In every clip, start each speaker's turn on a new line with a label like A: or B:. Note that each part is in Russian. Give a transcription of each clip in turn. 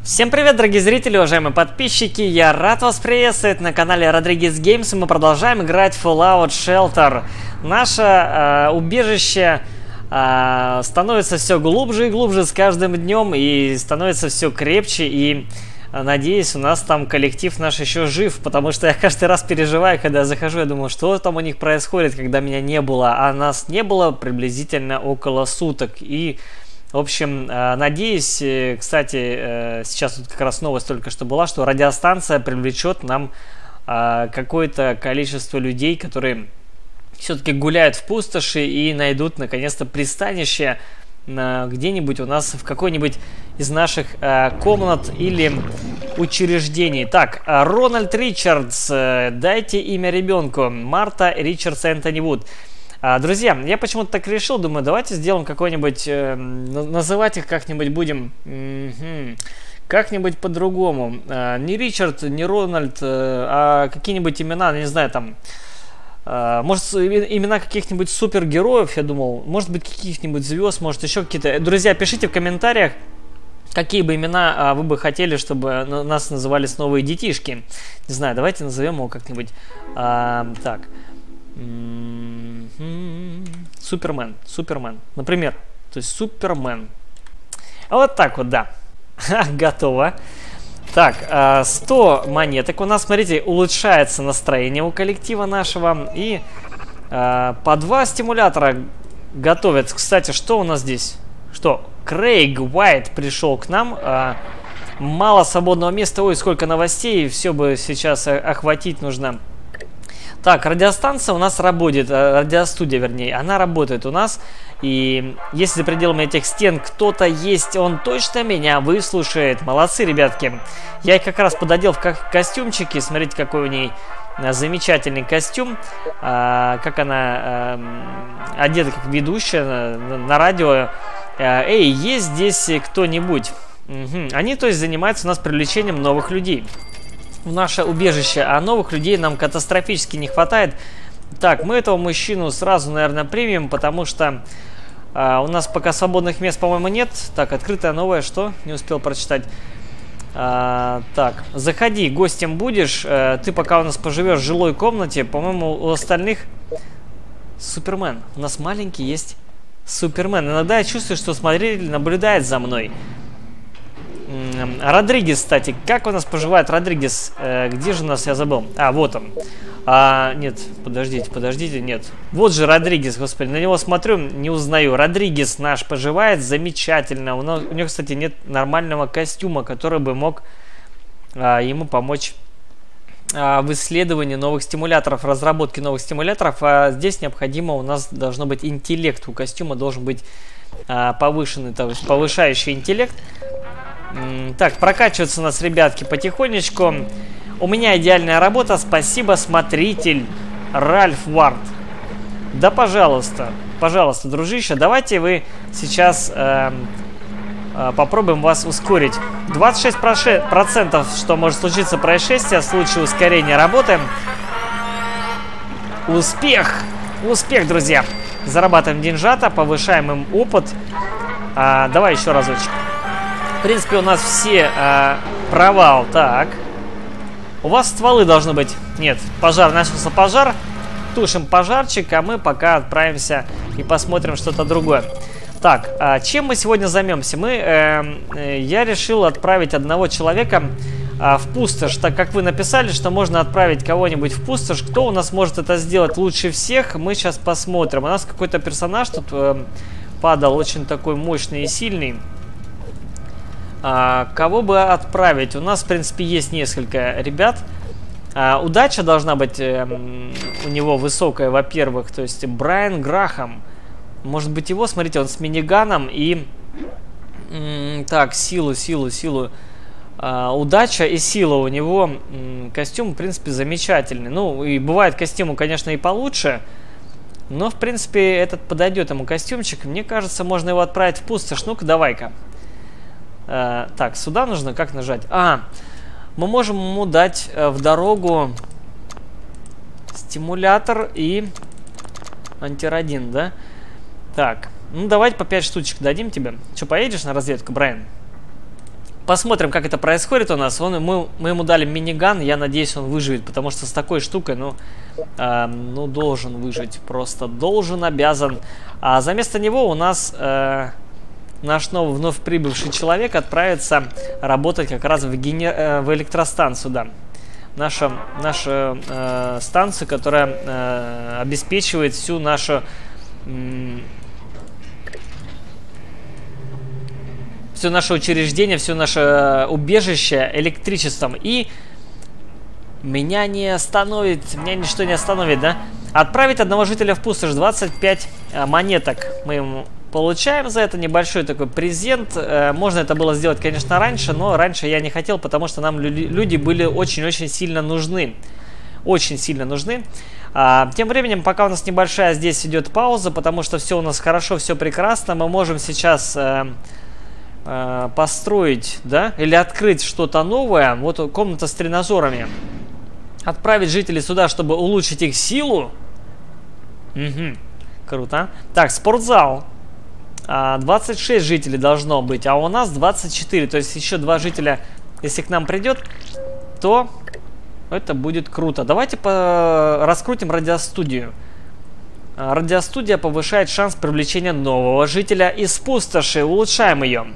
A: Всем привет, дорогие зрители, уважаемые подписчики! Я рад вас приветствовать на канале Rodriguez Games, и мы продолжаем играть в Fallout Shelter. Наше убежище становится все глубже и глубже с каждым днем, и становится все крепче, и надеюсь, у нас там коллектив наш еще жив, потому что я каждый раз переживаю, когда я захожу, я думаю, что там у них происходит, когда меня не было, а нас не было приблизительно около суток, и... В общем, надеюсь, кстати, сейчас тут как раз новость только что была, что радиостанция привлечет нам какое-то количество людей, которые все-таки гуляют в пустоши и найдут наконец-то пристанище где-нибудь у нас в какой-нибудь из наших комнат или учреждений. Так, Рональд Ричардс, дайте имя ребенку. Марта Ричардс Энтони Вуд. Друзья, я почему-то так решил, думаю, давайте сделаем какой-нибудь, называть их как-нибудь будем, как-нибудь по-другому. Не Ричард, не Рональд, а какие-нибудь имена, не знаю, там, может, имена каких-нибудь супергероев, я думал, может быть, каких-нибудь звезд, может, еще какие-то. Друзья, пишите в комментариях, какие бы имена вы бы хотели, чтобы нас назывались новые детишки. Не знаю, давайте назовем его как-нибудь, так... Супермен, например. То есть Супермен. Вот так вот, да. Готово. Так, 100 монеток у нас, смотрите, улучшается настроение у коллектива нашего. И по 2 стимулятора готовят. Кстати, что у нас здесь? Что? Крейг Уайт пришел к нам. Мало свободного места. Ой, сколько новостей. Все бы сейчас охватить нужно. Так, радиостанция у нас работает, радиостудия, вернее, она работает у нас. И если за пределами этих стен кто-то есть, он точно меня выслушает. Молодцы, ребятки. Я их как раз пододел в костюмчики. Смотрите, какой у ней замечательный костюм. Как она одета как ведущая на радио. Эй, есть здесь кто-нибудь? Они, то есть, занимаются у нас привлечением новых людей в наше убежище, а новых людей нам катастрофически не хватает. Так, мы этого мужчину сразу, наверное, примем, потому что у нас пока свободных мест, по-моему, нет. Так, открытое новое, что? Не успел прочитать. Так, заходи, гостем будешь. Ты пока у нас поживешь в жилой комнате. По-моему, у остальных Супермен. У нас маленький есть Супермен. Иногда я чувствую, что смотритель наблюдает за мной. Родригес, кстати, как у нас поживает Родригес? Где же у нас, я забыл? Вот он. Нет, подождите, нет. Вот же Родригес, господи, на него смотрю, не узнаю. Родригес наш поживает замечательно. У него, кстати, нет нормального костюма, который бы мог ему помочь в исследовании новых стимуляторов, разработке новых стимуляторов. А здесь необходимо, у нас должно быть интеллект. У костюма должен быть повышенный, то есть повышающий интеллект. Так, прокачиваются у нас, ребятки, потихонечку. У меня идеальная работа, спасибо, смотритель Ральф Вард. Да, пожалуйста, пожалуйста, дружище, давайте вы сейчас попробуем вас ускорить. 26%, что может случиться происшествие в случае ускорения работы. Успех! Успех, друзья! Зарабатываем деньжата, повышаем им опыт. Давай еще разочек. В принципе, у нас все провал. Так. У вас стволы должны быть. Нет, пожар. Начался пожар. Тушим пожарчик, а мы пока отправимся и посмотрим что-то другое. Так, чем мы сегодня займемся? Я решил отправить одного человека в пустошь, так как вы написали, что можно отправить кого-нибудь в пустошь. Кто у нас может это сделать лучше всех? Мы сейчас посмотрим. У нас какой-то персонаж тут падал, очень такой мощный и сильный. Кого бы отправить? У нас, в принципе, есть несколько ребят. Удача должна быть у него высокая, во-первых. То есть Брайан Грахам. Может быть, его, смотрите, он с миниганом и... Так, силу. Удача и сила у него. Костюм, в принципе, замечательный. Ну, и бывает костюму, конечно, и получше. Но, в принципе, этот подойдет ему костюмчик. Мне кажется, можно его отправить в пустошь. Ну-ка, давай-ка. Так, сюда нужно как нажать? Мы можем ему дать в дорогу стимулятор и антирадин, да? Так, ну давайте по 5 штучек дадим тебе. Что, поедешь на разведку, Брайан? Посмотрим, как это происходит у нас. Мы ему дали миниган, я надеюсь, он выживет, потому что с такой штукой, ну, должен выжить. Просто должен, обязан. А за место него у нас наш вновь прибывший человек отправится работать как раз в электростанцию, да. Нашу станцию, которая обеспечивает всю нашу... все наше учреждение, все наше убежище электричеством. И меня ничто не остановит, да? Отправить одного жителя в пустошь, 25 монеток мы ему получаем за это, небольшой такой презент. Можно это было сделать, конечно, раньше, но раньше я не хотел, потому что нам люди были очень-очень сильно нужны. Очень сильно нужны. Тем временем, пока у нас небольшая здесь идет пауза, потому что все у нас хорошо, все прекрасно, мы можем сейчас... построить, да, или открыть что-то новое. Вот комната с тренажерами. Отправить жителей сюда, чтобы улучшить их силу. Угу. Круто. Так, спортзал. 26 жителей должно быть, а у нас 24. То есть еще 2 жителя, если к нам придет, то это будет круто. Давайте раскрутим радиостудию. Радиостудия повышает шанс привлечения нового жителя из пустоши. Улучшаем ее.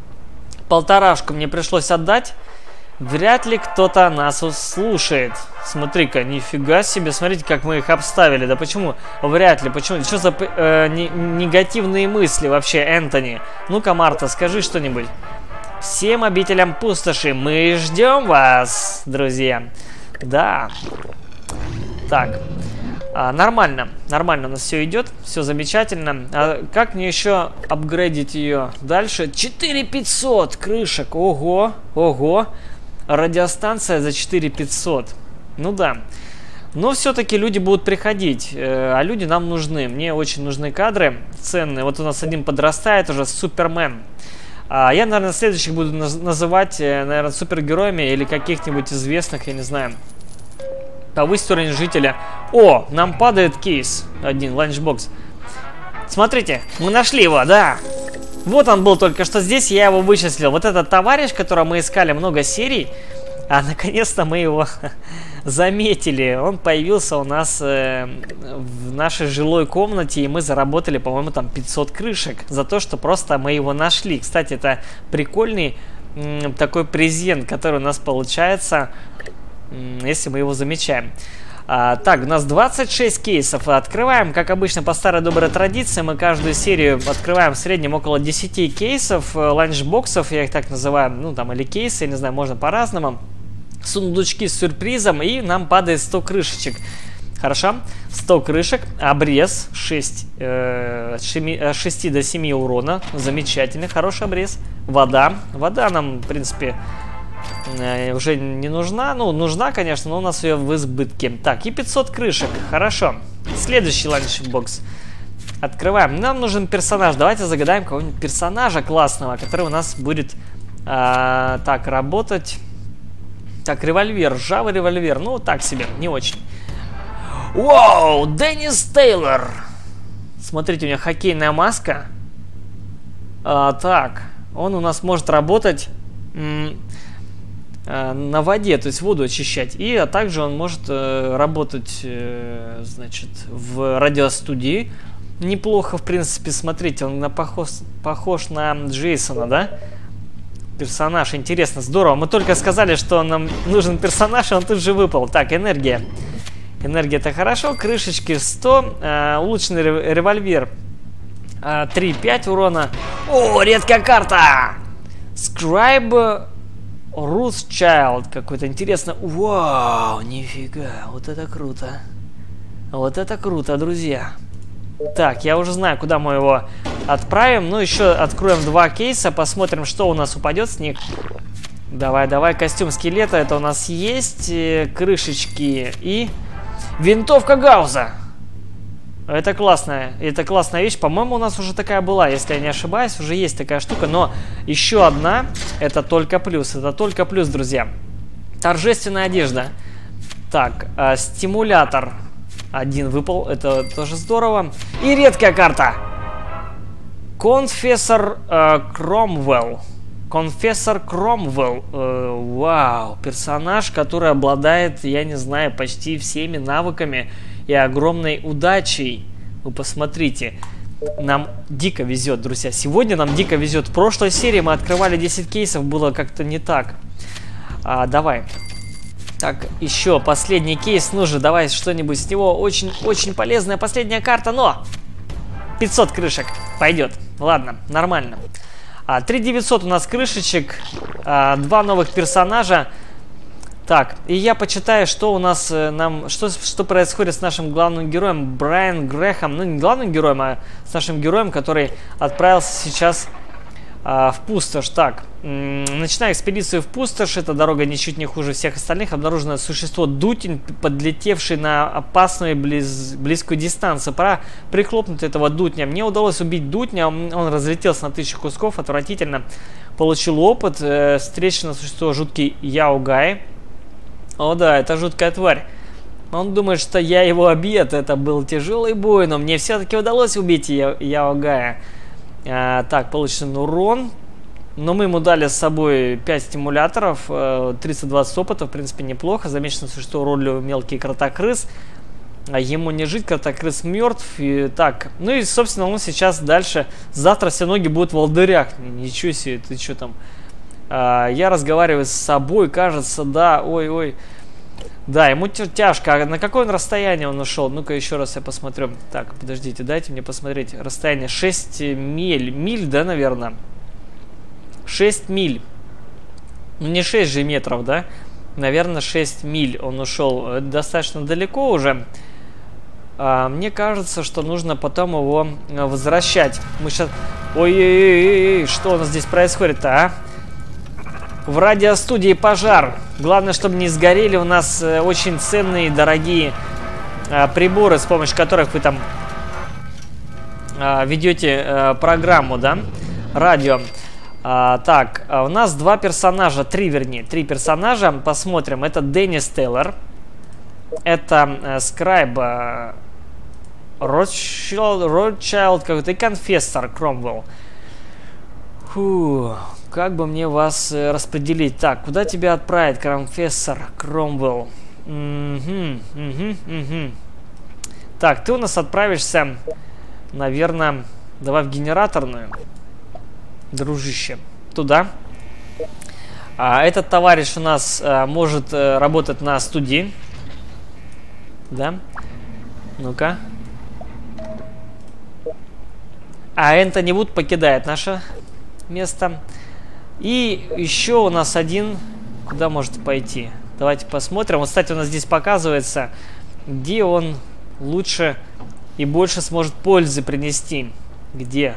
A: 1,5 мне пришлось отдать. Вряд ли кто-то нас слушает. Смотри-ка, нифига себе. Смотрите, как мы их обставили. Да почему? Вряд ли. Почему? Что за негативные мысли вообще, Энтони? Ну-ка, Марта, скажи что-нибудь. Всем обителям пустоши, мы ждем вас, друзья. Да. Так. Нормально у нас все идет, все замечательно. Как мне еще апгрейдить ее дальше? 4500 крышек, ого. Радиостанция за 4500. Ну да. Но все-таки люди будут приходить, а люди нам нужны. Мне очень нужны кадры ценные. Вот у нас один подрастает уже, Супермен. Я, наверное, следующих буду называть, наверное, супергероями или каких-нибудь известных, я не знаю. Повысить уровень жителя. О, нам падает кейс. Один, ланчбокс. Смотрите, мы нашли его, да. Вот он был только что здесь, я его вычислил. Вот этот товарищ, которого мы искали много серий, наконец-то мы его заметили. Он появился у нас в нашей жилой комнате, и мы заработали, по-моему, там 500 крышек за то, что просто мы его нашли. Кстати, это прикольный такой презент, который у нас получается, если мы его замечаем. Так, у нас 26 кейсов. Открываем, как обычно, по старой доброй традиции. Мы каждую серию открываем в среднем около 10 кейсов, ланчбоксов, я их так называю, ну там, или кейсы, я не знаю, можно по-разному. Сундучки с сюрпризом, и нам падает 100 крышечек. Хорошо, 100 крышек, обрез 6 до 7 урона. Замечательно, хороший обрез. Вода нам, в принципе, уже не нужна. Ну, нужна, конечно, но у нас ее в избытке. Так, и 500 крышек. Хорошо. Следующий ланчбокс. Открываем. Нам нужен персонаж. Давайте загадаем кого-нибудь персонажа классного, который у нас будет так работать. Так, револьвер. Ржавый револьвер. Ну, так себе. Не очень. Вау! Деннис Тейлор. Смотрите, у него хоккейная маска. Так. Он у нас может работать... на воде, то есть воду очищать. И также он может работать, значит, в радиостудии. Неплохо, в принципе, смотрите, он похож на Джейсона, да? Персонаж, интересно, здорово. Мы только сказали, что нам нужен персонаж, и он тут же выпал. Так, энергия. Энергия — это хорошо. Крышечки 100. Улучшенный револьвер 3-5 урона. О, редкая карта! Scribe Rothschild какой-то интересно. Вау, нифига, вот это круто. Вот это круто, друзья. Так, я уже знаю, куда мы его отправим. Ну, еще откроем 2 кейса, посмотрим, что у нас упадет с них. Давай, костюм скелета, это у нас есть. Крышечки и винтовка Гауза. Это классная вещь. По-моему, у нас уже такая была, если я не ошибаюсь. Уже есть такая штука, но еще одна. Это только плюс. Это только плюс, друзья. Торжественная одежда. Так, стимулятор. Один выпал. Это тоже здорово. И редкая карта. Конфессор Кромвелл. Конфессор Кромвелл. Вау, персонаж, который обладает, я не знаю, почти всеми навыками и огромной удачей. Вы посмотрите. Нам дико везет, друзья. Сегодня нам дико везет. В прошлой серии мы открывали 10 кейсов, было как-то не так. Давай. Так, еще последний кейс нужен. Давай что-нибудь с него. Очень полезная последняя карта, но 500 крышек пойдет. Ладно, нормально. 3900 у нас крышечек, 2 новых персонажа. Так, и я почитаю, что у нас что происходит с нашим главным героем Брайан Грэхэм. Ну, не главным героем, а с нашим героем, который отправился сейчас в пустошь. Так, начиная экспедицию в пустошь. Эта дорога ничуть не хуже всех остальных. Обнаружено существо Дутень, подлетевший на опасную близкую дистанцию. Пора прихлопнуть этого Дутня. Мне удалось убить Дутня. Он разлетелся на 1000 кусков. Отвратительно. Получил опыт. Встречено существо жуткий Яогай. О да, это жуткая тварь. Он думает, что я его объед. Это был тяжелый бой, но мне все-таки удалось убить Яогая. Так, получен урон. Но мы ему дали с собой 5 стимуляторов, 320 опыта, в принципе, неплохо. Замечено, что уродливый мелкий кротокрыс. Ему не жить, кротокрыс мертв. Так, ну и, собственно, он сейчас дальше. Завтра все ноги будут в волдырях. Ничего себе, ты что там? Я разговариваю с собой, кажется, да. Ой-ой. Да, ему тяжко. А на какое расстояние он ушел? Ну-ка, еще раз я посмотрю. Так, подождите, дайте мне посмотреть. Расстояние 6 миль. Миль, да, наверное? 6 миль. Ну, не 6 же метров, да? Наверное, 6 миль он ушел. Это достаточно далеко уже. Мне кажется, что нужно потом его возвращать. Мы сейчас... Ой-ой-ой, что у нас здесь происходит-то, а? В радиостудии пожар. Главное, чтобы не сгорели у нас очень ценные, дорогие приборы, с помощью которых вы там ведете программу, да? Радио. Так, у нас 2 персонажа, 3 вернее, 3 персонажа. Посмотрим. Это Деннис Тейлор. Это Скрайб Ротчайлд какой-то и Конфессор Кромвелл. Фу, как бы мне вас распределить? Так, куда тебя отправить, Конфессор Кромвелл? Так, ты у нас отправишься, наверное, давай в генераторную, дружище, туда. Этот товарищ у нас может работать на студии. Да? Ну-ка. Энтони Вуд покидает наше место. И еще у нас один. Куда может пойти? Давайте посмотрим. Вот, кстати, у нас здесь показывается, где он лучше и больше сможет пользы принести. Где?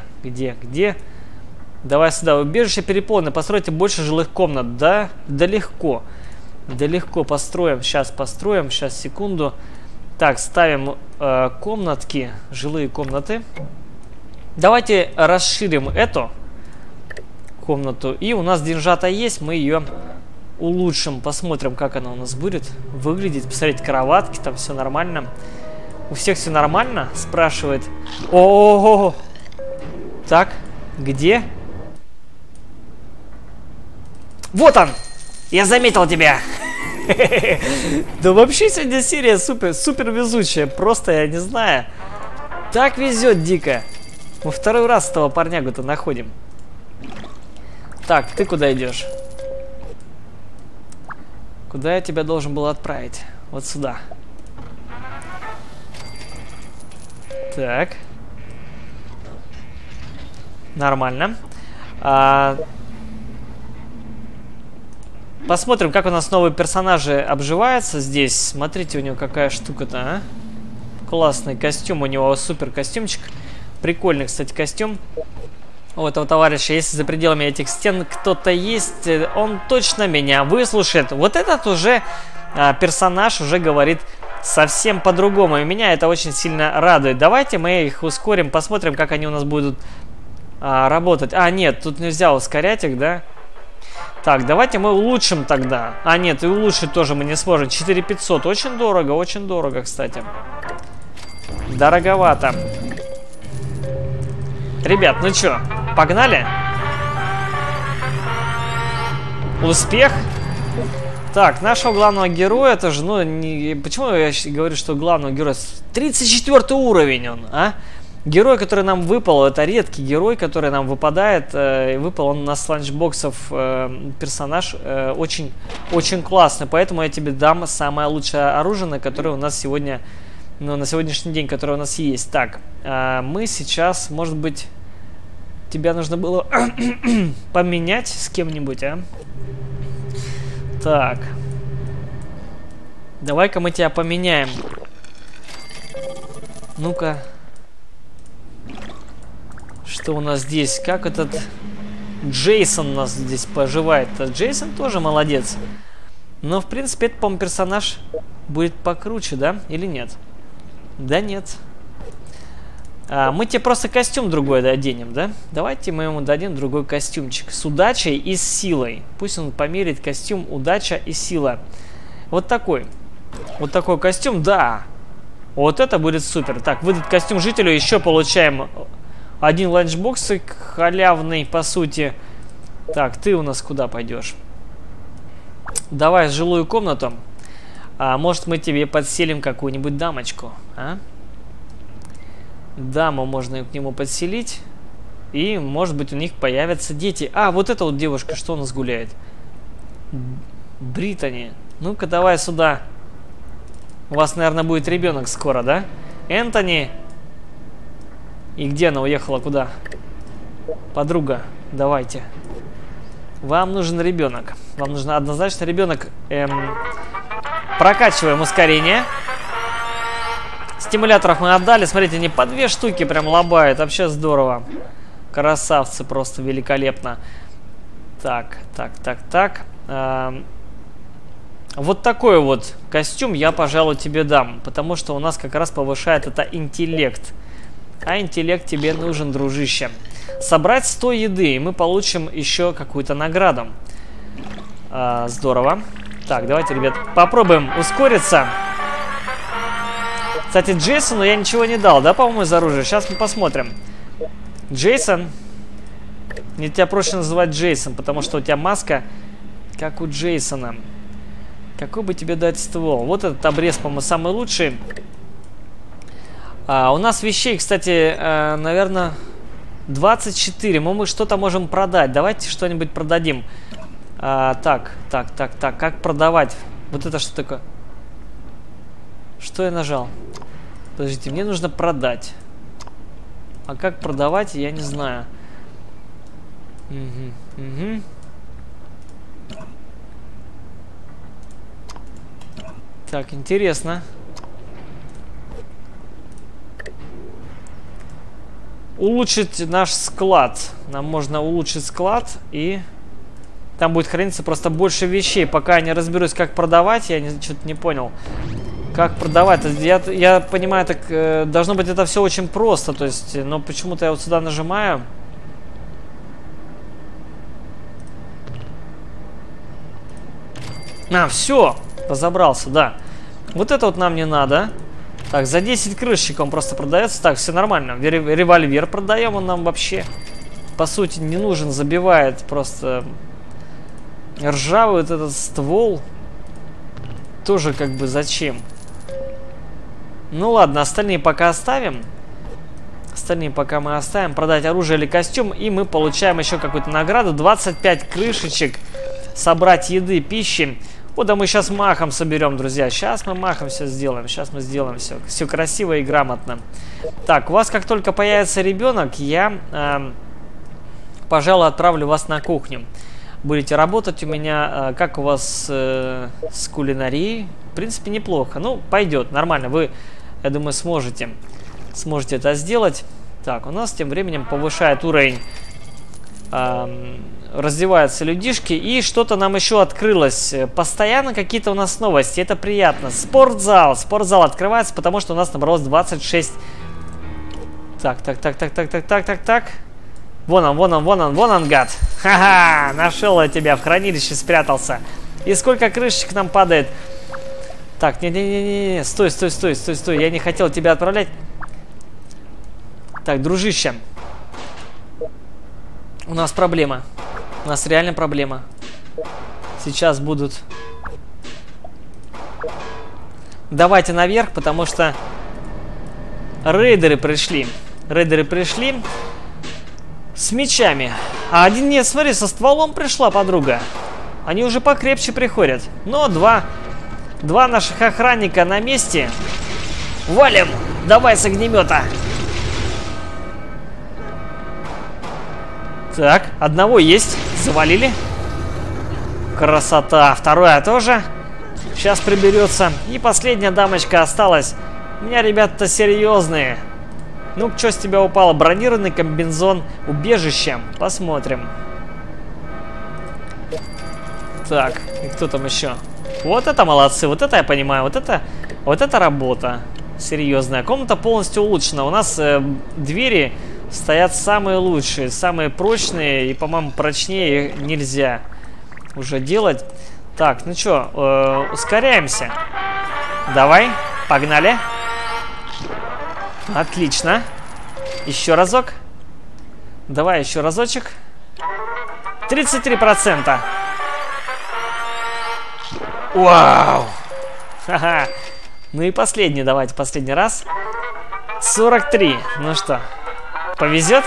A: Давай сюда. Убежище переполнено. Постройте больше жилых комнат. Да? Да легко. Да легко построим. Сейчас построим. Сейчас, секунду. Так, ставим комнатки. Жилые комнаты. Давайте расширим эту комнату. И у нас деньжата есть. Мы ее улучшим. Посмотрим, как она у нас будет выглядеть. Посмотрите, кроватки. Там все нормально. У всех все нормально? Спрашивает. О-о-о! Так, где? Вот он! Я заметил тебя! Да вообще сегодня серия супер везучая. Просто я не знаю. Так везет дико. Мы второй раз этого парнягу-то находим. Так, ты куда идешь? Куда я тебя должен был отправить? Вот сюда. Так. Нормально. Посмотрим, как у нас новые персонажи обживаются здесь. Смотрите, у него какая штука-то, а? Классный костюм, у него супер костюмчик. Прикольный, кстати, костюм у этого товарища. Если за пределами этих стен кто-то есть, он точно меня выслушает. Вот этот уже персонаж уже говорит совсем по-другому. И меня это очень сильно радует. Давайте мы их ускорим, посмотрим, как они у нас будут работать. Нет, тут нельзя ускорять их, да? Так, давайте мы улучшим тогда. Нет, и улучшить тоже мы не сможем. 4500. Очень дорого, кстати. Дороговато. Ребят, ну чё, погнали? Успех. Так, нашего главного героя, это же, ну, почему я говорю, что главного героя? 34 уровень он, а? Герой, который нам выпал, это редкий герой, который нам выпадает. Выпал он у нас с ланчбоксов персонаж. Очень, очень классный. Поэтому я тебе дам самое лучшее оружие, которое у нас сегодня, ну, на сегодняшний день, которое у нас есть. Так, мы сейчас, может быть, тебя нужно было поменять с кем-нибудь, а? Так. Давай-ка мы тебя поменяем. Ну-ка. Что у нас здесь? Как этот Джейсон у нас здесь поживает? Джейсон тоже молодец. Но, в принципе, этот, по-моему, персонаж будет покруче, да? Или нет? Да нет. Мы тебе просто костюм другой оденем, да? Давайте мы ему дадим другой костюмчик. С удачей и с силой. Пусть он померит костюм удача и сила. Вот такой. Вот такой костюм, да. Вот это будет супер. Так, выдать костюм жителю. Еще получаем один ланчбоксик халявный, по сути. Так, ты у нас куда пойдешь? Давай в жилую комнату. Может, мы тебе подселим какую-нибудь дамочку, а? Даму можно к нему подселить. И, может быть, у них появятся дети. Вот эта вот девушка, что у нас гуляет? Британи. Ну-ка, давай сюда. У вас, наверное, будет ребенок скоро, да? Энтони. И где она уехала? Куда? Подруга, давайте. Вам нужен ребенок. Вам нужен однозначно ребенок. Прокачиваем ускорение. Стимуляторов мы отдали. Смотрите, они по 2 штуки прям лобают. Вообще здорово. Красавцы, просто великолепно. Так. Вот такой вот костюм я, пожалуй, тебе дам. Потому что у нас как раз повышает это интеллект. А интеллект тебе нужен, дружище. Собрать 100 еды, и мы получим еще какую-то награду. Здорово. Так, давайте, ребят, попробуем ускориться. Кстати, Джейсону я ничего не дал, да, по-моему, из оружия? Сейчас мы посмотрим. Джейсон. Мне тебя проще называть Джейсон, потому что у тебя маска, как у Джейсона. Какой бы тебе дать ствол? Вот этот обрез, по-моему, самый лучший. У нас вещей, кстати, наверное, 24. Мы что-то можем продать. Давайте что-нибудь продадим. Так. Как продавать? Вот это что такое? Что я нажал? Подождите, мне нужно продать. А как продавать, я не знаю. Угу. Так, интересно. Улучшить наш склад. Нам можно улучшить склад, и там будет храниться просто больше вещей. Пока я не разберусь, как продавать, я что-то не понял. Как продавать? Я понимаю, так должно быть это все очень просто. То есть, но почему-то я вот сюда нажимаю. Все, разобрался, да. Вот это вот нам не надо. Так, за 10 крышечек он просто продается. Так, все нормально. Револьвер продаем, он нам вообще, по сути, не нужен. Забивает просто ржавый вот этот ствол. Тоже как бы зачем? Ну ладно, остальные пока оставим. Остальные пока мы оставим. Продать оружие или костюм. И мы получаем еще какую-то награду. 25 крышечек. Собрать еды, пищи. Вот, да мы сейчас махом соберем, друзья. Сейчас мы махом все сделаем. Сейчас мы сделаем все. Все красиво и грамотно. Так, у вас как только появится ребенок, я, пожалуй, отправлю вас на кухню. Будете работать у меня. Как у вас с кулинарией? В принципе, неплохо. Ну, пойдет, нормально. Вы, я думаю, сможете это сделать. Так, у нас тем временем повышает уровень. Раздеваются людишки. И что-то нам еще открылось. Постоянно какие-то у нас новости. Это приятно. Спортзал. Спортзал открывается, потому что у нас набралось 26. Так. Вон он, гад. Ха-ха, нашел я тебя, в хранилище спрятался. И сколько крышечек нам падает. Так, не-не-не, стой. Я не хотел тебя отправлять. Так, дружище. У нас проблема. У нас реально проблема. сейчас будут. Давайте наверх, потому что рейдеры пришли. Рейдеры пришли с мечами. А один, нет, смотри, со стволом пришла подруга. Они уже покрепче приходят. Но два наших охранника на месте. Валим! Давай с огнемета. Так, одного есть. Завалили. Красота. Второе тоже. Сейчас приберется. И последняя дамочка осталась. У меня ребята серьезные. Ну, что с тебя упало? Бронированный комбинезон, убежище. Посмотрим. Так, и кто там еще? Вот это молодцы, вот это я понимаю, вот это работа серьезная. Комната полностью улучшена. У нас двери стоят самые лучшие, самые прочные, и, по-моему, прочнее нельзя уже делать. Так, ну что, ускоряемся. Давай, погнали. Отлично. Еще разок. Давай еще разочек. 33%. Вау! Ха-ха. Ну и последний, давайте, последний раз. 43. Ну что, повезет?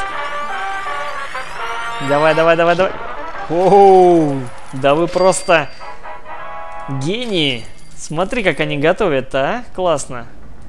A: Давай, давай, давай, давай. Оу, да вы просто гении. Смотри, как они готовят, а? Классно.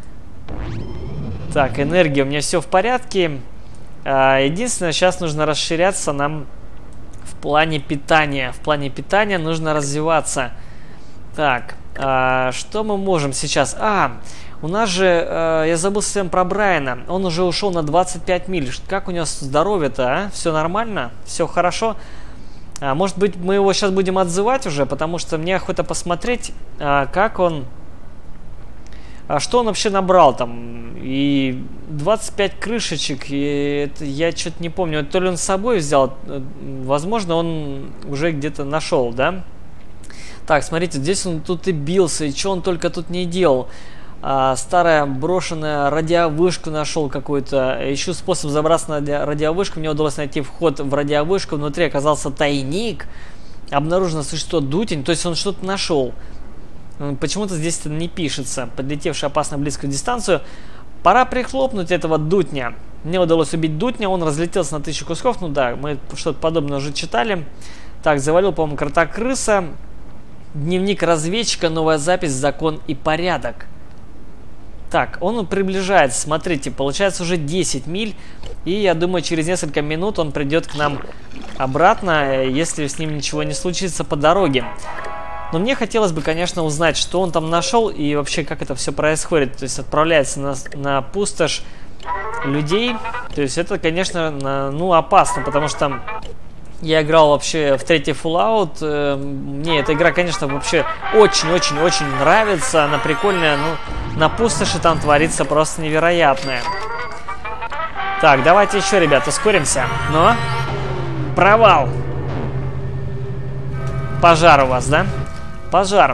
A: Так, энергия, у меня все в порядке. Единственное, сейчас нужно расширяться нам в плане питания. В плане питания нужно развиваться. Так, что мы можем сейчас? У нас же, я забыл совсем про Брайана. Он уже ушел на 25 миль. Как у него здоровье-то, а? Все нормально? Все хорошо? Может быть, мы его сейчас будем отзывать уже, потому что мне охота посмотреть, как он... что он вообще набрал там? И 25 крышечек, и это, я что-то не помню. То ли он с собой взял, возможно, он уже где-то нашел, да? Так, смотрите, здесь он тут и бился, и что он только тут не делал. Старая брошенная радиовышку нашел какую-то. Ищу способ забраться на радиовышку. Мне удалось найти вход в радиовышку. Внутри оказался тайник. Обнаружено существо Дутень. То есть он что-то нашел. Почему-то здесь это не пишется. Подлетевший опасно близкую дистанцию. Пора прихлопнуть этого Дутня. Мне удалось убить Дутня. Он разлетелся на 1000 кусков. Ну да, мы что-то подобное уже читали. Так, завалил, по-моему, крота крыса. Дневник разведчика. Новая запись. Закон и порядок. Так, он приближается, смотрите, получается уже 10 миль, и я думаю, через несколько минут он придет к нам обратно, если с ним ничего не случится по дороге. Но мне хотелось бы, конечно, узнать, что он там нашел и вообще как это все происходит. То есть отправляется на пустошь людей, то есть это, конечно, ну, опасно, потому что... Я играл вообще в третий Fallout. Мне эта игра, конечно, вообще очень-очень-очень нравится. Она прикольная. Ну, на пустоши там творится просто невероятное. Так, давайте еще, ребят, ускоримся. Но провал. Пожар у вас, да? Пожар.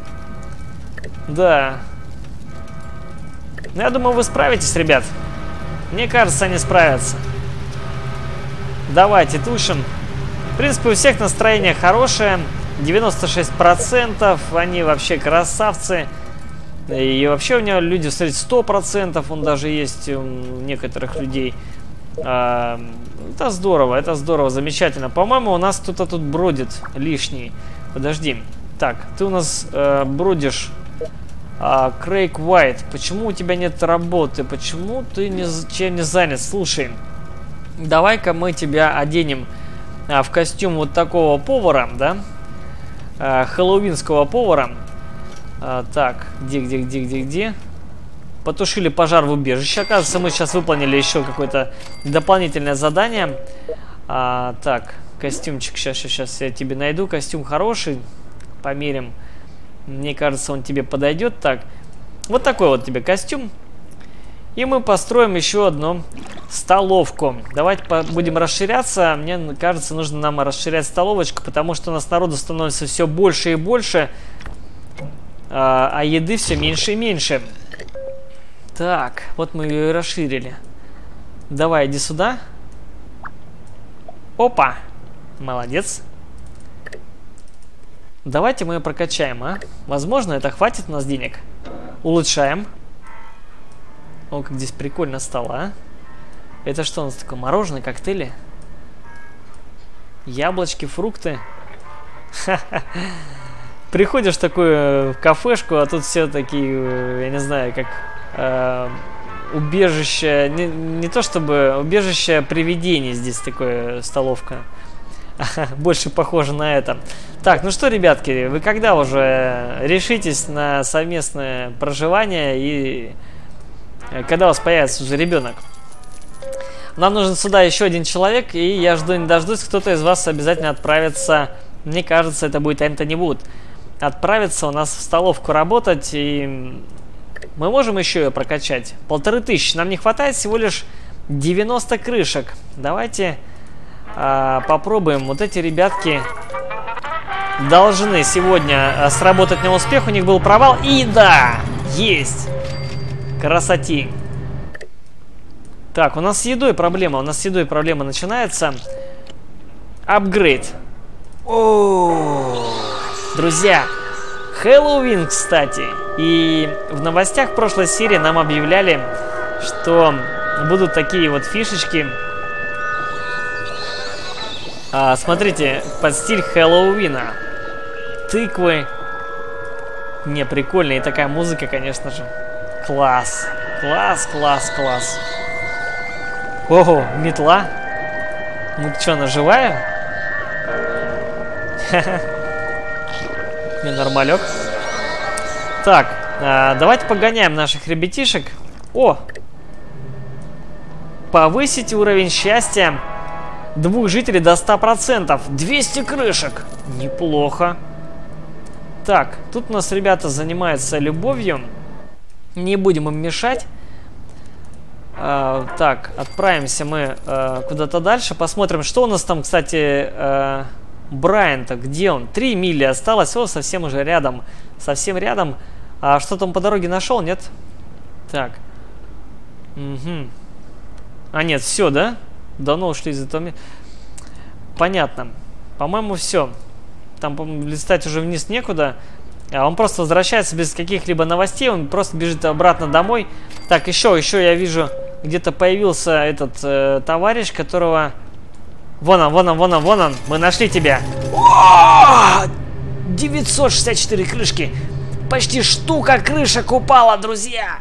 A: Да. Ну, я думаю, вы справитесь, ребят. Мне кажется, они справятся. Давайте тушим. В принципе, у всех настроение хорошее, 96%, они вообще красавцы. И вообще у него люди, смотрите, 100%, он даже есть у некоторых людей. Это здорово, замечательно. По-моему, у нас кто-то тут бродит лишний. Подожди. Так, ты у нас бродишь, Крейг Уайт. Почему у тебя нет работы? Почему ты чем не занят? Слушай, давай-ка мы тебя оденем в костюм вот такого повара, да, хэллоуинского повара. Так, где? Потушили пожар в убежище. Оказывается, мы сейчас выполнили еще какое-то дополнительное задание. Так, костюмчик, сейчас я тебе найду. Костюм хороший, померим. Мне кажется, он тебе подойдет. Так, вот такой вот тебе костюм. И мы построим еще одну столовку. Давайте будем расширяться. Мне кажется, нужно нам расширять столовочку, потому что у нас народу становится все больше и больше, а еды все меньше и меньше. Так, вот мы ее и расширили. Давай, иди сюда. Опа! Молодец. Давайте мы ее прокачаем, а? Возможно, это хватит у нас денег. Улучшаем. О, как здесь прикольно стало, а? Это что у нас такое? Мороженое, коктейли? Яблочки, фрукты. Приходишь в такую кафешку, а тут все такие, я не знаю, как убежище, не то чтобы убежище привидений, здесь такое столовка. Больше похоже на это. Так, ну что, ребятки, вы когда уже решитесь на совместное проживание и когда у вас появится уже ребенок? Нам нужен сюда еще один человек, и я жду не дождусь, кто-то из вас обязательно отправится, мне кажется, это будет Энтони Вуд, отправится у нас в столовку работать, и мы можем еще ее прокачать. 1500, нам не хватает всего лишь 90 крышек. Давайте попробуем. Вот эти ребятки должны сегодня сработать на успех, у них был провал, и да, есть! Красоти! Так, у нас с едой проблема. Начинается. Апгрейд. О, друзья, Хэллоуин, кстати. И в новостях в прошлой серии нам объявляли, что будут такие вот фишечки. Смотрите, под стиль Хэллоуина. Тыквы. Не, прикольно. И такая музыка, конечно же. Класс. Класс, класс, класс. Ого, метла. Ну что, она живая? Не, нормалек. Так, давайте погоняем наших ребятишек. О! Повысить уровень счастья 2 жителей до 100%. 200 крышек. Неплохо. Так, тут у нас ребята занимаются любовью. Не будем им мешать. Так, отправимся мы куда-то дальше. Посмотрим, что у нас там, кстати, Брайан-то. Где он? 3 мили осталось. О, совсем уже рядом. Совсем рядом. А что там по дороге нашел, нет? Так. Угу. А, нет, все, да? Давно ушли из этого. Понятно. По-моему, все. Там, по-моему, листать уже вниз некуда. Он просто возвращается без каких-либо новостей. Он просто бежит обратно домой. Так, еще я вижу, где-то появился этот товарищ, которого... Вон он. Мы нашли тебя. О! 964 крышки. Почти штука крышек упала, друзья.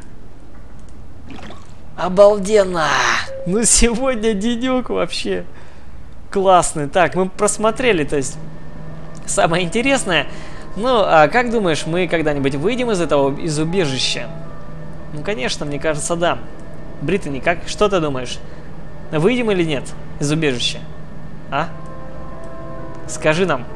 A: Обалденно. Ну, сегодня денек вообще классный. Так, мы просмотрели, то есть, самое интересное. Ну, а как думаешь, мы когда-нибудь выйдем из убежища? Ну, конечно, мне кажется, да. Британи, что ты думаешь? Выйдем или нет из убежища? А? Скажи нам.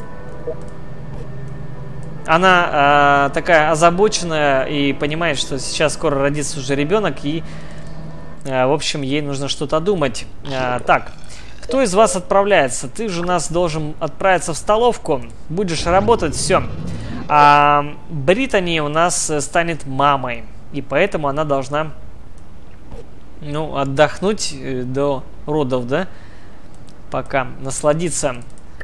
A: Она такая озабоченная и понимает, что сейчас скоро родится уже ребенок, и, в общем, ей нужно что-то думать. Так, кто из вас отправляется? Ты же у нас должен отправиться в столовку, будешь работать, все. Британи у нас станет мамой, и поэтому она должна, ну, отдохнуть до родов, да? Пока насладиться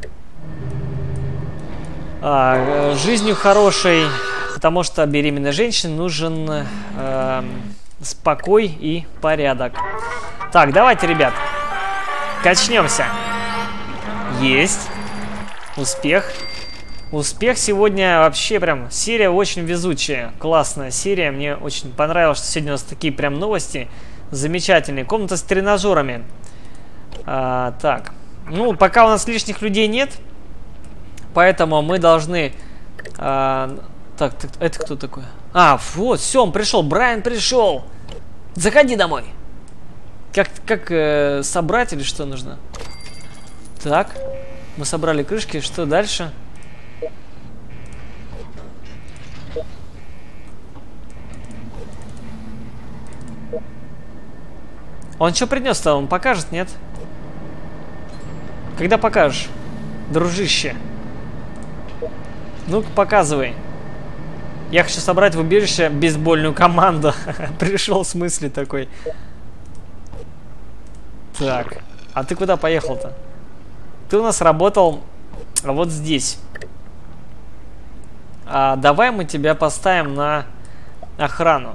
A: жизнью хорошей, потому что беременной женщине нужен спокой и порядок. Так, давайте, ребят, качнемся. Есть. Успех. Успех сегодня вообще прям серия очень везучая. Классная серия. Мне очень понравилось, что сегодня у нас такие прям новости замечательные. Комната с тренажерами. Так. Ну, пока у нас лишних людей нет, поэтому мы должны... Так, это кто такой? Вот, все, он пришел. Брайан пришел. Заходи домой. Как собрать или что нужно? Так, мы собрали крышки. Что дальше? Он что принес-то? Он покажет, нет? Когда покажешь, дружище? Ну-ка, показывай. Я хочу собрать в убежище бейсбольную команду. Пришел в смысле такой. Так, а ты куда поехал-то? Ты у нас работал вот здесь. Давай мы тебя поставим на охрану.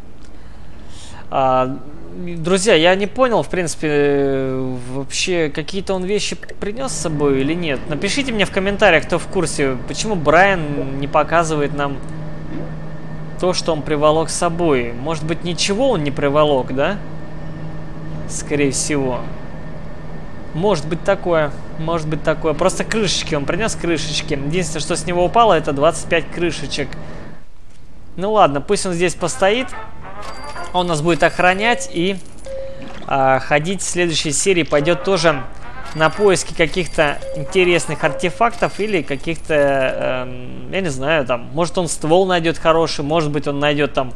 A: Друзья, я не понял, в принципе, вообще какие-то он вещи принес с собой или нет. Напишите мне в комментариях, кто в курсе, почему Брайан не показывает нам то, что он приволок с собой. Может быть, ничего он не приволок, да? Скорее всего. Может быть такое. Может быть такое. Просто крышечки он принес, крышечки. Единственное, что с него упало, это 25 крышечек. Ну ладно, пусть он здесь постоит. Он нас будет охранять и ходить в следующей серии. Пойдет тоже на поиски каких-то интересных артефактов или каких-то, я не знаю, там, может он ствол найдет хороший, может быть он найдет там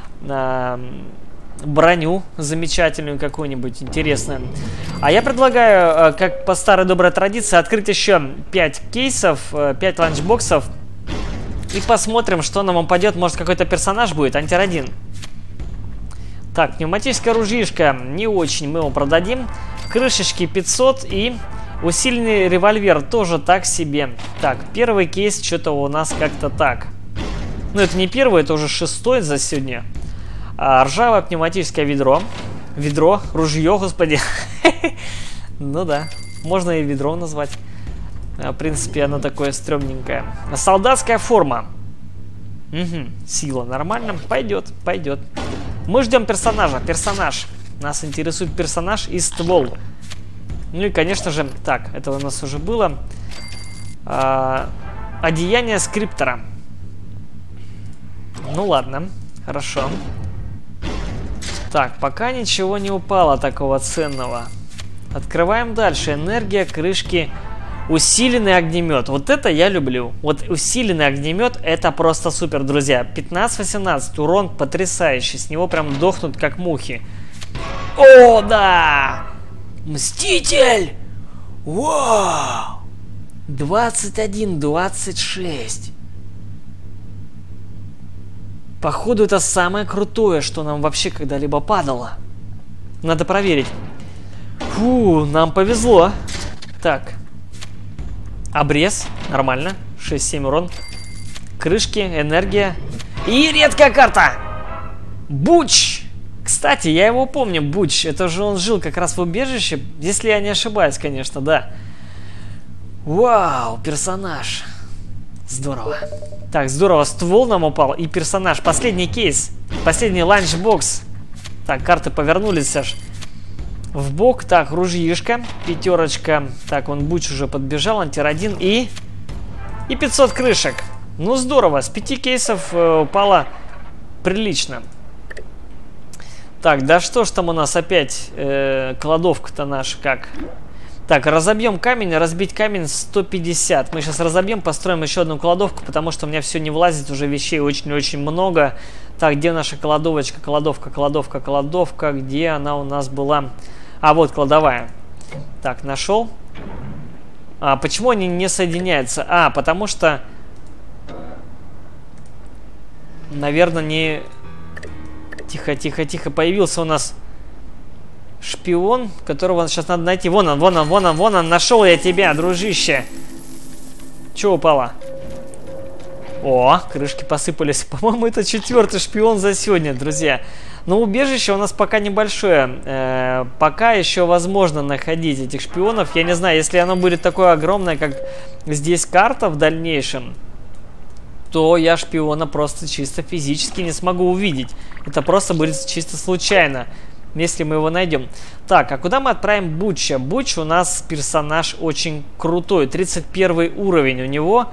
A: броню замечательную какую-нибудь интересную. А я предлагаю, как по старой доброй традиции, открыть еще 5 кейсов, 5 ланчбоксов и посмотрим, что нам упадет. Может какой-то персонаж будет, антирадин. Так, пневматическая ружьишка не очень, мы его продадим. Крышечки 500 и усиленный револьвер тоже так себе. Так, первый кейс что-то у нас как-то так. Ну, это не первый, это уже 6-й за сегодня. Ржавое пневматическое ведро. Ведро, ружье, господи. Ну да, можно и ведро назвать. В принципе, оно такое стрёмненькое. Солдатская форма. Сила нормально. Пойдет, пойдет. Мы ждем персонажа. Персонаж. Нас интересует персонаж и ствол. Ну и, конечно же, так, это у нас уже было. Одеяние скриптора. Ну ладно, хорошо. Так, пока ничего не упало такого ценного. Открываем дальше. Энергия, крышки. Усиленный огнемет. Вот это я люблю. Вот усиленный огнемет, это просто супер, друзья. 15-18, урон потрясающий. С него прям дохнут как мухи. О, да! Мститель! Вау! 21-26. Походу, это самое крутое, что нам вообще когда-либо падало. Надо проверить. Фу, нам повезло. Так. Обрез. Нормально. 6-7 урон. Крышки, энергия. И редкая карта. Буч. Кстати, я его помню, Буч. Это же он жил как раз в убежище. Если я не ошибаюсь, конечно, да. Вау, персонаж. Здорово. Так, здорово. Ствол нам упал. И персонаж. Последний кейс. Последний ланчбокс. Так, карты повернулись аж в бок. Так, ружьишка. Пятерочка. Так, он Буч уже подбежал. Антирадин. И 500 крышек. Ну, здорово. С 5 кейсов упало прилично. Так, да что ж там у нас опять кладовка-то наша как? Так, разобьем камень. Разбить камень 150. Мы сейчас разобьем, построим еще одну кладовку, потому что у меня все не влазит. Уже вещей очень-очень много. Так, где наша кладовочка? Кладовка. Где она у нас была? А, вот кладовая. Так, нашел. А, почему они не соединяются? А, потому что... Наверное, не... Тихо. Появился у нас шпион, которого сейчас надо найти. Вон он. Нашел я тебя, дружище. Че упало? О, крышки посыпались. По-моему, это 4-й шпион за сегодня, друзья. Но убежище у нас пока небольшое. Пока еще возможно находить этих шпионов. Я не знаю, если оно будет такое огромное, как здесь карта в дальнейшем, то я шпиона просто чисто физически не смогу увидеть. Это просто будет чисто случайно, если мы его найдем. Так, а куда мы отправим Буча? Буч у нас персонаж очень крутой. 31 уровень у него.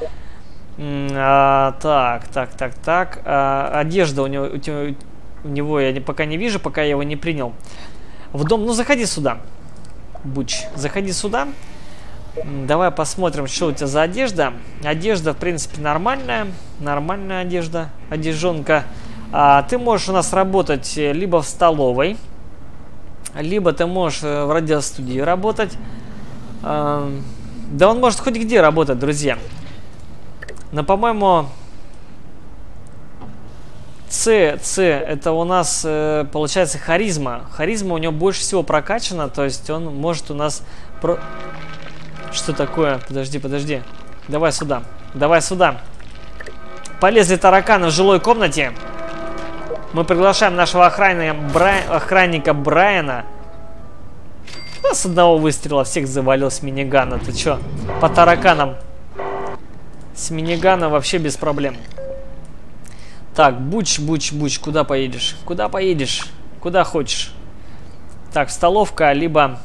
A: Так. Одежда у него я пока не вижу, пока я его не принял. В дом, ну заходи сюда. Буч, заходи сюда. Давай посмотрим, что у тебя за одежда. Одежда, в принципе, нормальная. Нормальная одежда. Одежонка. Ты можешь у нас работать либо в столовой, либо ты можешь в радиостудии работать. Да он может хоть где работать, друзья. Но, по-моему, С это у нас получается харизма. Харизма у него больше всего прокачана. То есть он может у нас... Что такое? Подожди. Давай сюда. полезли тараканы в жилой комнате. Мы приглашаем нашего охранника Брайана. С одного выстрела всех завалил с минигана. Ты чё? По тараканам. С минигана вообще без проблем. Так, Буч, куда поедешь? Куда поедешь? Куда хочешь? Так, столовка, либо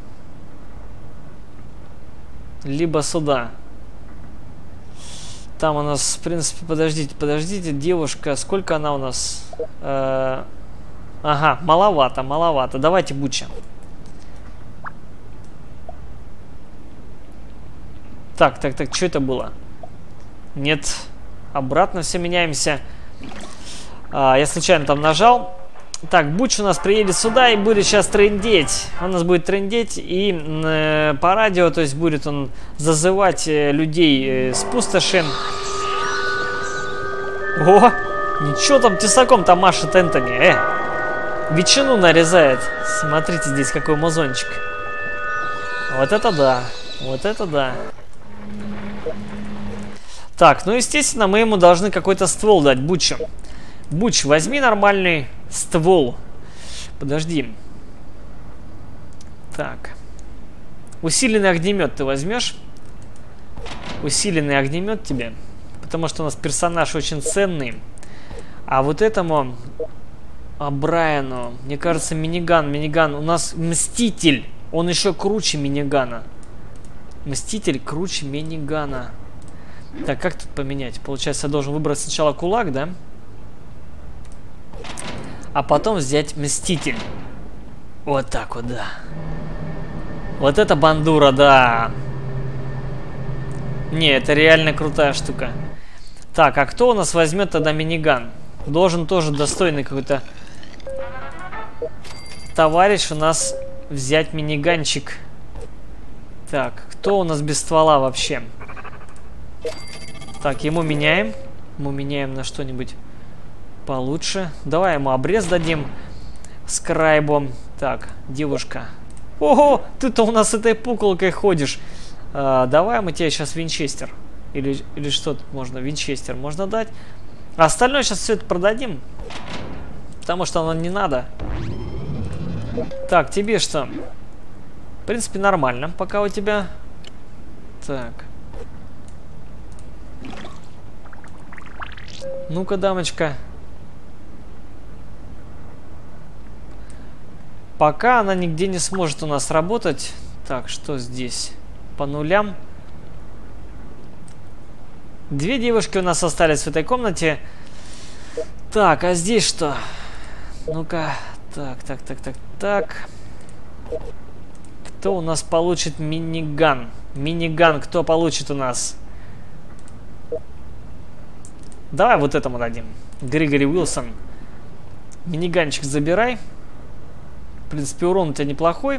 A: сюда. Там у нас, в принципе, подождите, девушка, сколько она у нас? Ага, маловато. Давайте Буча. Так, что это было? Нет, обратно все меняемся. Я случайно там нажал. Так, Буч у нас приедет сюда и будет сейчас трындеть. Он у нас будет трындеть и по радио, то есть будет он зазывать людей с пустоши. О, ничего там тесаком-то машет Энтони. Ветчину нарезает. Смотрите, здесь какой музончик. Вот это да. Вот это да. Так, ну естественно, мы ему должны какой-то ствол дать, Бучу. Буч, возьми нормальный ствол. Подожди. Так. Усиленный огнемет ты возьмешь? Усиленный огнемет тебе. Потому что у нас персонаж очень ценный. А вот этому... Брайану, мне кажется, миниган. У нас Мститель. Он еще круче минигана. Мститель круче минигана. Так, как тут поменять? Получается, я должен выбрать сначала кулак, да? А потом взять Мститель. Вот так вот, да. Вот это бандура, да. Не, это реально крутая штука. Так, а кто у нас возьмет тогда миниган? Должен тоже достойный какой-то товарищ у нас взять миниганчик. Так, кто у нас без ствола вообще? Так, ему меняем. Мы меняем на что-нибудь получше. Давай ему обрез дадим с крайбом. Так, девушка. Ого, ты-то у нас с этой пуколкой ходишь. Давай мы тебе сейчас винчестер. Или что тут можно? Винчестер можно дать. А остальное сейчас все это продадим. Потому что оно не надо. Так, тебе что? В принципе, нормально. Пока у тебя... Так. Ну-ка, дамочка. Пока она нигде не сможет у нас работать. Так, что здесь? По нулям. Две девушки у нас остались в этой комнате. Так, а здесь что? Ну-ка. Так. Кто у нас получит миниган? Миниган кто получит у нас? Давай вот этому дадим. Григори Уилсон. Миниганчик забирай. В принципе, урон у тебя неплохой.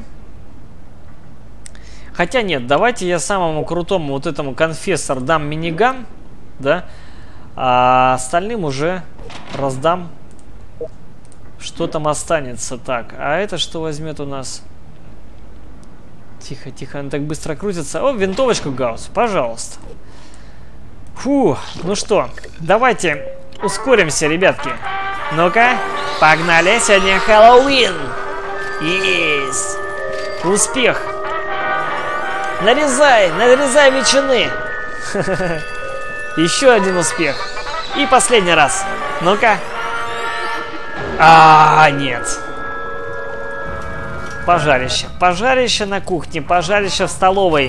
A: Хотя нет, давайте я самому крутому вот этому конфессор дам миниган. Да? А остальным уже раздам, что там останется. Так, а это что возьмет у нас? Тихо, он так быстро крутится. О, винтовочку Гаусс, пожалуйста. Фу, ну что, давайте ускоримся, ребятки. Ну-ка, погнали, сегодня Хэллоуин. Есть. Успех. Нарезай ветчины. Еще один успех. И последний раз. Ну-ка. Нет. Пожарище. Пожарище на кухне, пожарище в столовой.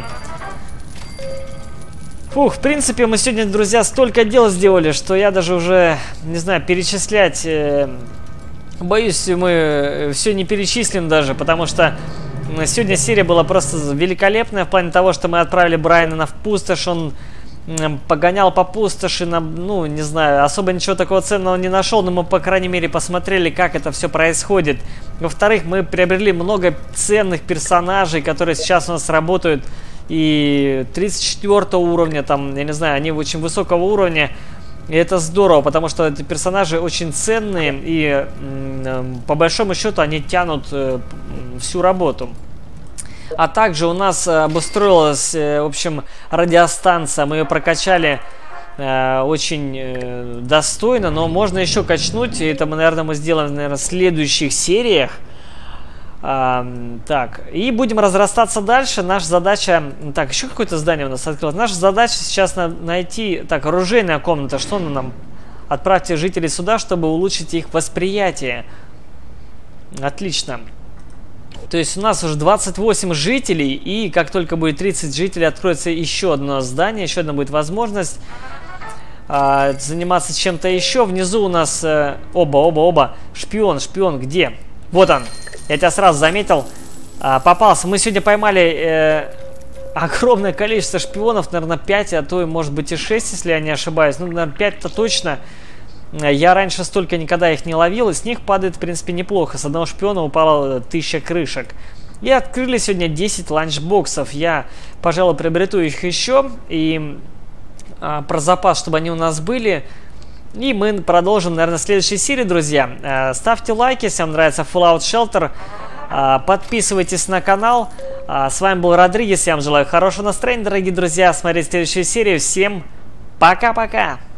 A: Фух, в принципе, мы сегодня, друзья, столько дел сделали, что я даже уже, не знаю, перечислять... Боюсь, мы все не перечислим даже, потому что сегодня серия была просто великолепная в плане того, что мы отправили Брайана в пустошь, он погонял по пустоши, ну, не знаю, особо ничего такого ценного не нашел, но мы, по крайней мере, посмотрели, как это все происходит. Во-вторых, мы приобрели много ценных персонажей, которые сейчас у нас работают, и 34 уровня, там, я не знаю, они очень высокого уровня. И это здорово, потому что эти персонажи очень ценные, и по большому счету они тянут всю работу. А также у нас обустроилась, в общем, радиостанция. Мы ее прокачали очень достойно, но можно еще качнуть. И это мы, наверное, сделаем, наверное, в следующих сериях. Так, и будем разрастаться дальше. Наша задача... Так, еще какое-то здание у нас открылось. Наша задача сейчас найти... Так, оружейная комната. Что нам? Отправьте жителей сюда, чтобы улучшить их восприятие. Отлично. То есть у нас уже 28 жителей. И как только будет 30 жителей, откроется еще одно здание. Еще одна будет возможность заниматься чем-то еще. Внизу у нас оба. Шпион, где? Вот он. Я тебя сразу заметил. Попался. Мы сегодня поймали огромное количество шпионов. Наверное, 5, а то и может быть и 6, если я не ошибаюсь. Ну, наверное, 5-то точно. Я раньше столько никогда их не ловил. И с них падает, в принципе, неплохо. С одного шпиона упало 1000 крышек. И открыли сегодня 10 ланчбоксов. Я, пожалуй, приобрету их еще. И про запас, чтобы они у нас были. И мы продолжим, наверное, в следующей серии, друзья. Ставьте лайки, если вам нравится Fallout Shelter. Подписывайтесь на канал. С вами был Родригес. Я вам желаю хорошего настроения, дорогие друзья. Смотрите следующую серию. Всем пока-пока.